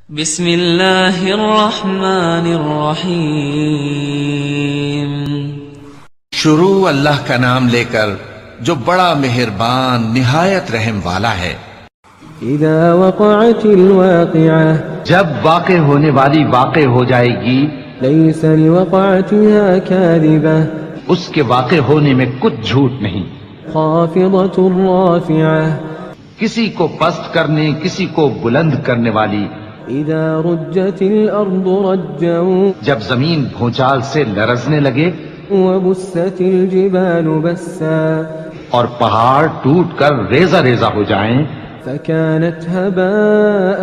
بسم اللہ الرحمن الرحیم۔ شروع اللہ کا نام لے کر جو بڑا مہربان نہایت رحم والا ہے۔ اذا وقعت الواقعہ، جب واقع ہونے والی واقع ہو جائے گی، لیس لوقعتها کاذبہ، اس کے واقع ہونے میں کچھ جھوٹ نہیں۔ خافضۃ رافعہ، کسی کو پست کرنے کسی کو بلند کرنے والی۔ اذا رجت الارض رجا، جب زمین بھونچال سے لرزنے لگے وبست الجبال بسا، اور پہاڑ ٹوٹ کر ریزہ ریزہ ہو جائیں، فكانت هباء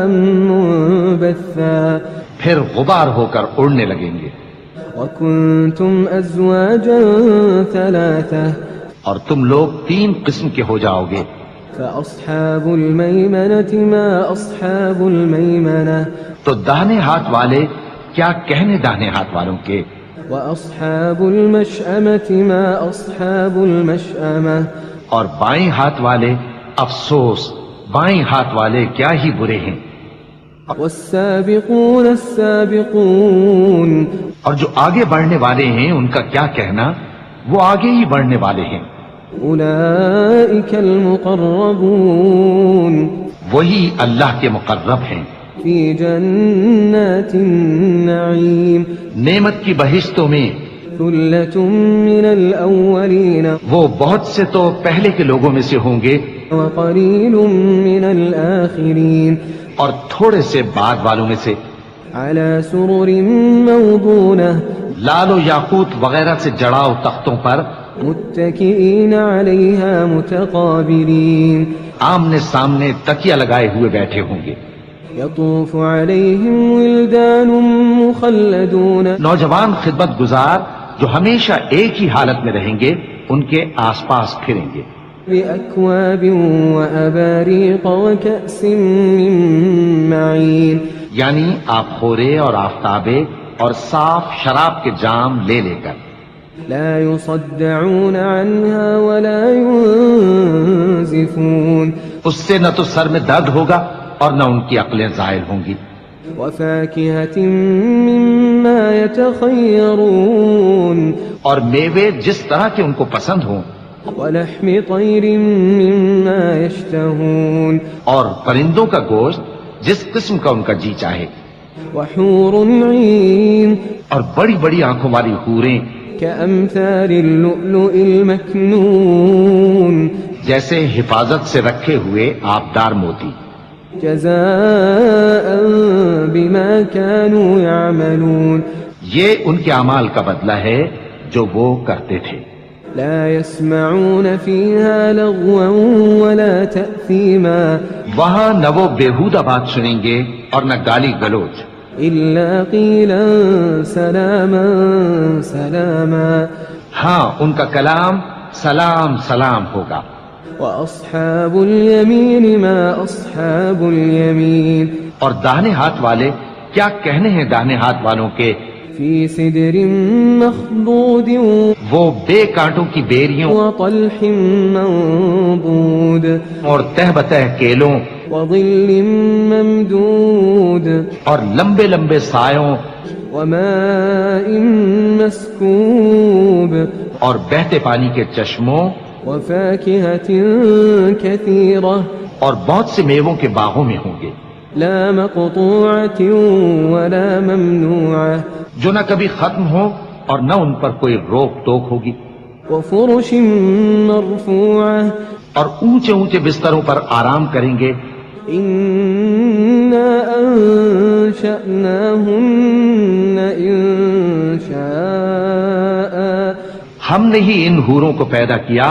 منبثا، پھر غبار ہو کر اڑنے لگیں گے۔ وكنتم ازواجا ثلاثة، اور تم لوگ 3 قسم کے ہو جاؤ گے۔ فأصحاب الميمنة ما أصحاب الميمنة، تو داہنے ہاتھ والے کیا کہنے داہنے ہاتھ والوں کے، وأصحاب المشأمة ما أصحاب المشأمة، اور بائیں ہاتھ والے افسوس بائیں ہاتھ والے کیا ہی برے ہیں۔ والسابقون السابقون، اور جو آگے بڑھنے والے ہیں ان کا کیا کہنا، وہ آگے ہی بڑھنے والے ہیں۔ أولئك المقربون، وہی اللہ کے مقرب ہیں، في جنات النعيم، نعمت کی بہشتوں میں۔ ثلة من الأولين وہ بہت سے تو پہلے کے لوگوں میں سے ہوں گے، وقليل من الآخرين، اور تھوڑے سے بعد والوں میں سے۔ على سرر موضونة، لال و یاقوت وغیرہ سے جڑاؤ تختوں پر، متكئين عليها متقابلين، آمنے سامنے تکیہ لگائے ہوئے بیٹھے ہوں گے۔ يطوف عليهم ولدان مخلدون، نوجوان خدمت گزار جو ہمیشہ ایک ہی حالت میں رہیں گے ان کے آس پاس پھریں گے۔ بأكواب وأباريق وكأس من معين، یعنی آپ خورے اور آفتابے اور صاف شراب کے جام لے لے کر۔ لا يصدعون عنها ولا ينزفون، اس سے نہ تو سر میں درد ہوگا اور نہ ان کی عقلیں زائل ہوں گی۔ وفاكهة مما يتخيرون، اور میوے جس طرح کے ان کو پسند ہوں، ولحم طير مما يشتهون، اور پرندوں کا گوشت جس قسم کا ان کا جی چاہے، وحور عين اور بڑی بڑی آنکھوں والی حوریں كأمثال اللؤلؤ المكنون، جیسے حفاظت سے رکھے ہوئے آبدار موتی۔ جزاء بما كانوا يعملون، یہ ان کے اعمال کا بدلہ ہے جو وہ کرتے تھے۔ لا يسمعون فيها لغوا ولا تأثيما، وہاں نہ وہ بیہودہ بات سنیں گے اور نہ گالی گلوچ، إلا قيلا سلاما سلاما، ہاں ان کا کلام سلام سلام ہوگا۔ وأصحاب اليمين ما أصحاب اليمين، اور داہنے ہاتھ والے کیا کہنے ہیں داہنے ہاتھ والوں کے، في سدر مخضود وہ بے کانٹوں کی بیریوں وطلح منضود، اور تہ بتہ کیلوں وظل ممدود، اور لمبے لمبے سایوں وماء مسكوب، اور بہتے پانی کے چشموں وفاكهة كثيرة، اور بہت سے میووں کے باغوں میں ہوں گے، لا مقطوعة ولا ممنوعة، جو نہ کبھی ختم ہو اور نہ ان پر کوئی روک ٹوک ہوگی، وفرش مرفوعة، اور اونچے اونچے بستروں پر آرام کریں گے۔ إنا أنشأناهن إنشاء، ہم نے ہی ان حوروں کو پیدا کیا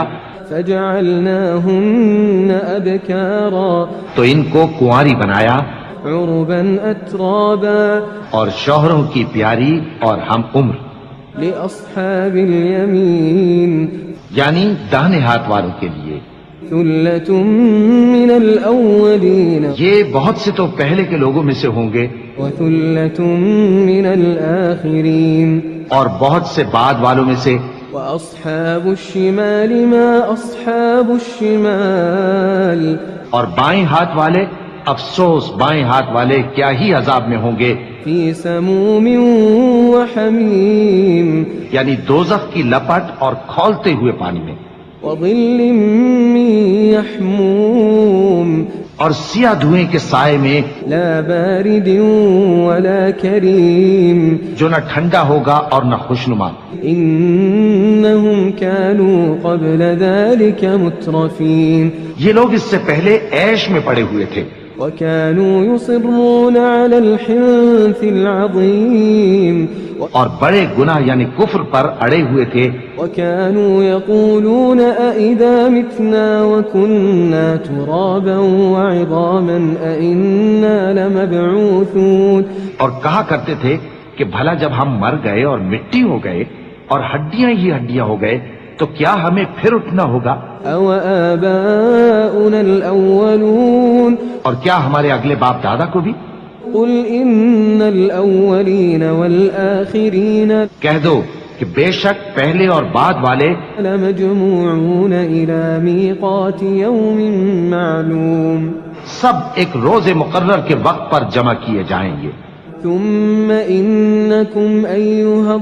فجعلناهن أبكارا، تو ان کو کنواری بنایا، عربا أترابا، اور شوہروں کی پیاری اور ہم عمر، لأصحاب اليمين، یعنی داہنے ہاتھ والوں کے لیے۔ ثلة من الأولين یہ بہت سے تو پہلے کے لوگوں میں سے ہوں گے وثلة من الآخرين، اور بہت سے بعد والوں میں سے۔ وأصحاب الشمال ما أصحاب الشمال، اور بائیں ہاتھ والے افسوس بائیں ہاتھ والے کیا ہی عذاب میں ہوں گے، فی سموم وحمیم یعنی دوزخ کی لپٹ اور کھولتے ہوئے پانی میں، وظل من یحموم اور سیاہ دھوئیں کے سائے میں، لا بارد ولا کریم جو نہ ٹھنڈا ہوگا اور نہ خوشنما۔ انہم كانوا قبل ذلك مترفین یہ لوگ اس سے پہلے عیش میں پڑے ہوئے تھے، وكانوا يصرون على الحنث العظیم اور بڑے گناہ یعنی کفر پر اڑے ہوئے تھے، وكانوا يقولون أئذا متنا وكنا ترابا وعظاما أئنا لمبعوثون، اور کہا کرتے تھے کہ بھلا جب ہم مر گئے اور مٹی ہو گئے اور ہڈیاں ہی ہڈیاں ہو گئے تو کیا ہمیں پھر اٹھنا ہوگا؟ أو آباؤنا الأولون اور کیا ہمارے اگلے باپ دادا کو بھی؟ قل إن الأولين والآخرين کہہ دو کہ بے شک پہلے اور بعد والے لمجموعون إلى ميقات يوم معلوم سب ایک روز مقرر کے وقت پر جمع کیے جائیں گے، ثم إنكم أيها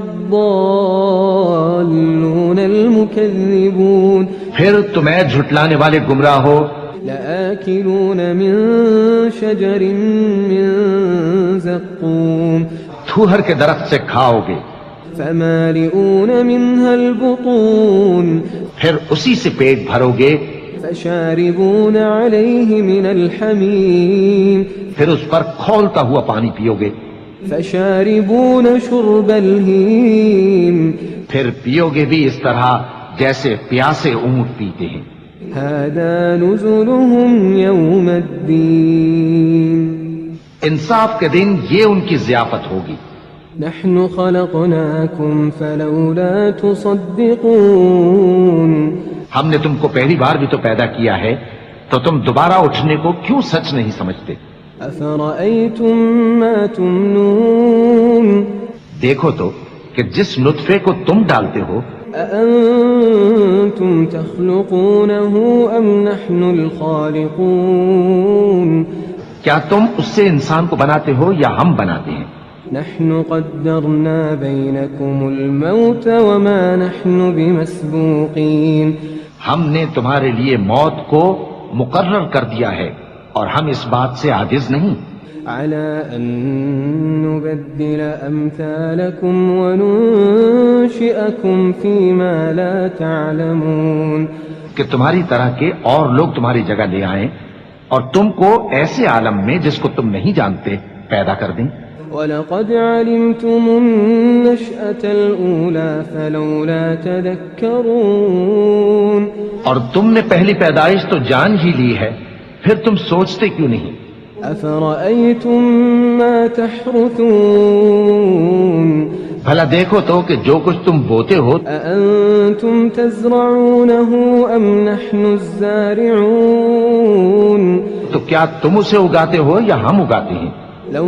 الضالون المكذبون پھر تمہیں جھٹلانے والے گمراہ ہو، لآكلون من شجر من زقوم تھوہر کے درخت سے کھاؤ گے، فمالئون منها البطون پھر اسی سے پیٹ بھرو گے، فشاربون عليه من الحميم پھر اس پر کھولتا ہوا پانی پیو گے، فشاربون شرب الهيم پھر پیو گے بھی اس طرح جیسے پیاسے اونٹ پیتے ہیں۔ هذا نزلهم يوم الدين انصاف کے دن یہ ان کی ضیافت ہوگی۔ نحن خلقناكم فلولا تصدقون ہم نے تم کو پہلی بار بھی تو پیدا کیا ہے تو تم دوبارہ اٹھنے کو کیوں سچ نہیں سمجھتے؟ أفرأيتم ما تمنون دیکھو تو کہ جس نطفے کو تم ڈالتے ہو، أأنتم تخلقونه أم نحن الخالقون کیا تم اس سے انسان کو بناتے ہو یا ہم بناتے ہیں؟ نحن قدرنا بينكم الموت وما نحن بمسبوقين ہم نے تمہارے لیے موت کو مقرر کر دیا ہے اور ہم اس بات سے عاجز نہیں، على أن نبدل أمثالكم وننشئكم فيما لا تعلمون کہ تمہاری طرح کے اور لوگ تمہاری جگہ لے آئیں اور تم کو ایسے عالم میں جس کو تم نہیں جانتے پیدا کر دیں۔ وَلَقَدْ عَلِمْتُمُ النَّشْأَةَ الْأُولَى فَلَوْلَا تَذَكَّرُونَ اور تم نے پہلی پیدائش تو جان ہی لی ہے، پھر تم سوچتے کیوں نہیں؟ أَفَرَأَيْتُم مَّا تَحْرُثُونَ بھلا دیکھو تو کہ جو کچھ تم بوتے ہو، أَأَنتُمْ تَزْرَعُونَهُ أَمْ نَحْنُ الزَّارِعُونَ تو کیا تم اسے اگاتے ہو یا ہم اگاتے ہیں؟ لو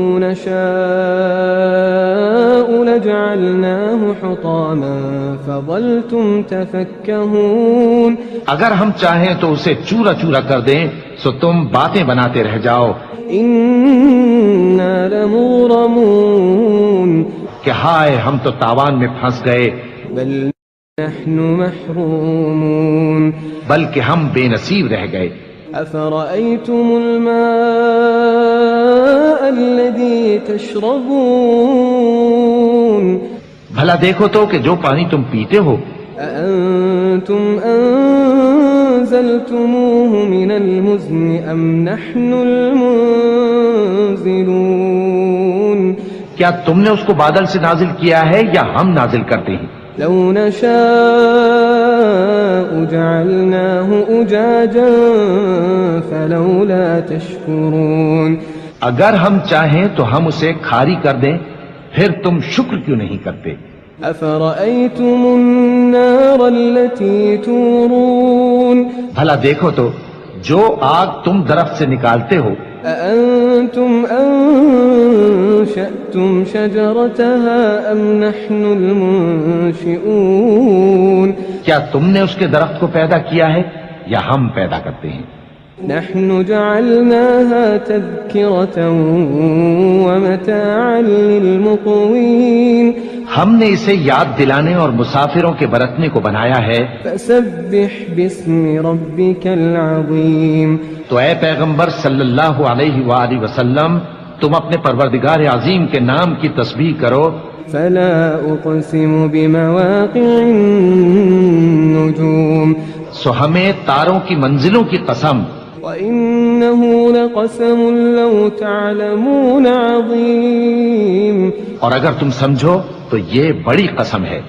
نشاء لجعلناه حطاما فظلتم تفكهون اگر ہم چاہیں تو اسے چورا چورا کر دیں سو تم باتیں بناتے رہ جاؤ إنا لمغرمون کہ ہائے ہم تو تاوان میں پھنس گئے، بل نحن محرومون بلکہ ہم بے نصیب رہ گئے۔ أفرأيتم الماء الذي تشربون بھلا دیکھو تو کہ جو پانی تم پیتے ہو، أأنتم أنزلتموه من المزن أم نحن المنزلون کیا تم نے اس کو بادل سے نازل کیا ہے یا ہم نازل کرتے ہیں؟ لو نشاء جعلناه أجاجا فلولا تشكرون اگر ہم چاہیں تو ہم اسے کھاری کر دیں، پھر تم شکر کیوں نہیں کرتے؟ أفرأيتم النار التي تورون بھلا دیکھو تو جو آگ تم درخت سے نکالتے ہو، أأنتم أنشأتم شجرتها أم نحن المنشئون کیا تم نے اس کے درخت کو پیدا کیا ہے یا ہم پیدا کرتے ہیں؟ نحن جعلناها تذكرة ومتاعا للمقوين ہم نے اسے یاد دلانے اور مسافروں کے برتنے کو بنایا ہے. فسبح باسم ربك العظيم تو اے پیغمبر صلی اللہ علیہ وآلہ وسلم تم اپنے پروردگار عظیم کے نام کی تسبیح کرو. فلا أقسم بمواقع النجوم سو ہمیں تاروں کی منزلوں کی قسم. وإنه لقسم لو تعلمون عظيم اور اگر تم سمجھو تو یہ بڑی قسم ہے.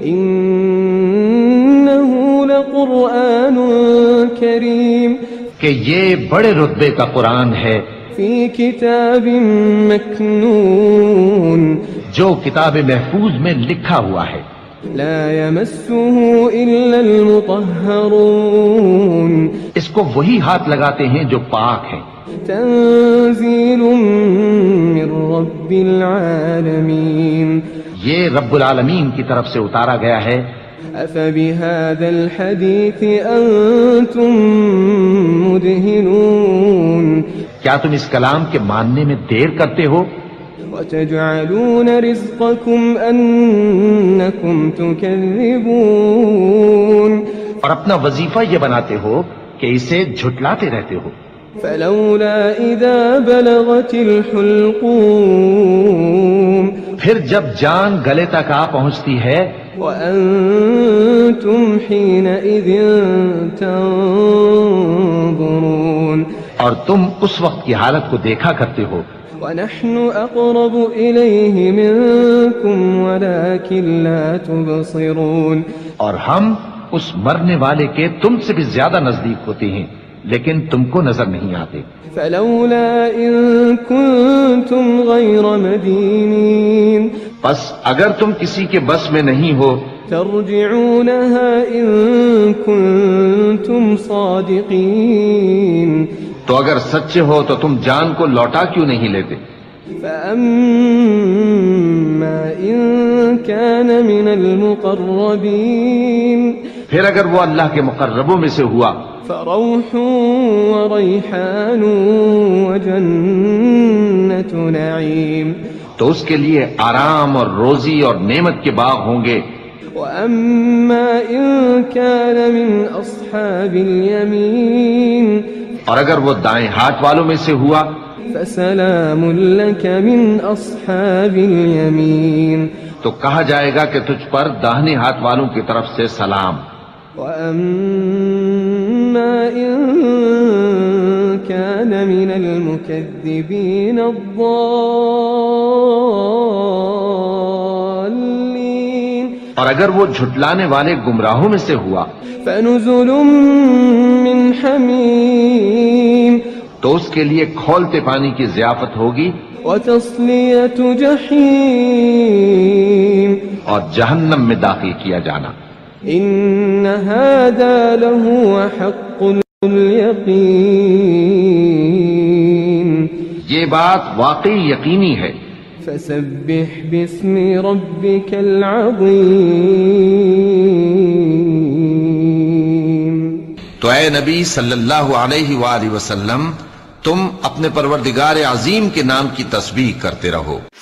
إنه لقرآن كريم کہ یہ بڑے رتبے کا قرآن ہے في كتاب مكنون جو کتاب محفوظ میں لکھا ہوا ہے. لا يمسه إلا المطهرون اس کو وہی ہاتھ لگاتے ہیں جو پاک ہیں. تنزيل من رب العالمين یہ رب العالمین کی طرف سے اتارا گیا ہے. أفبهذا الحديث أنتم مدهنون کیا تم اس کلام کے ماننے میں دیر کرتے ہو؟ وتجعلون رزقكم أنكم تكذبون اور اپنا وظیفہ یہ بناتے ہو کہ اسے جھٹلاتے رہتے ہو. فلولا إذا بلغت الحلقوم پھر جب جان گلے تک آ پہنچتی ہے وأنتم حينئذ تنظرون اور تم اس وقت کی حالت کو دیکھا کرتے ہو. ونحن أقرب إليه منكم ولكن لا تبصرون اور ہم اس مرنے والے کے تم سے بھی زیادہ نزدیک ہوتے ہیں لیکن تم کو نظر نہیں آتے. فلولا إن كنتم غير مدينين بس اگر تم کسی کے بس میں نہیں ہو ترجعونها إن كنتم صادقين تو اگر سچے ہو تو تم جان کو لوٹا کیوں نہیں لیتے؟ فأما إن كان من المقربين پھر اگر وہ اللہ کے مقربوں میں سے ہوا فروح وريحان وجنة نعيم تو اس کے لیے آرام اور روزی اور نعمت کے باغ ہوں گے. وأما إن كان من أصحاب اليمين اور اگر وہ دائیں ہاتھ والوں میں سے ہوا فسلام لك من أصحاب اليمين تو کہا جائے گا کہ تجھ پر داہنے ہاتھ والوں کی طرف سے سلام. وأما إن كان من المكذبين الضالين اور اگر وہ جھٹلانے والے گمراہوں میں سے ہوا فنزل من حميم تو اس کے لیے کھولتے پانی کی ضیافت ہوگی وتصلية جحيم اور جہنم میں داخل کیا جانا. إن هذا لهو حق اليقين یہ بات واقعی یقینی ہے. فسبح باسم ربك العظيم تو اے نبی صلی اللہ علیہ وآلہ وسلم تم اپنے پروردگار عظیم کے نام کی تسبیح کرتے رہو.